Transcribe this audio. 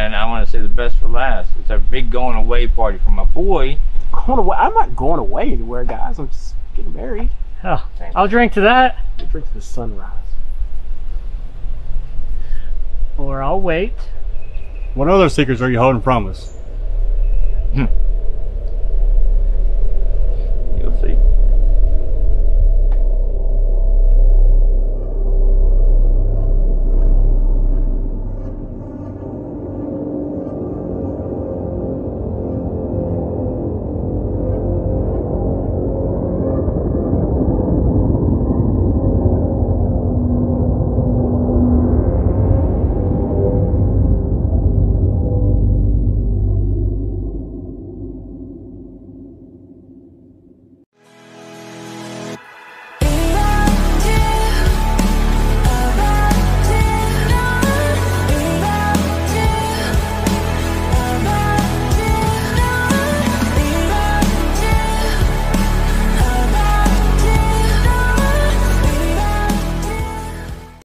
and I want to say the best for last. It's a big going away party for my boy. Going away? I'm not going away anywhere, guys. I'm just getting married. Oh, I'll drink to that. We'll drink to the sunrise. Or I'll wait. What other secrets are you holding from us?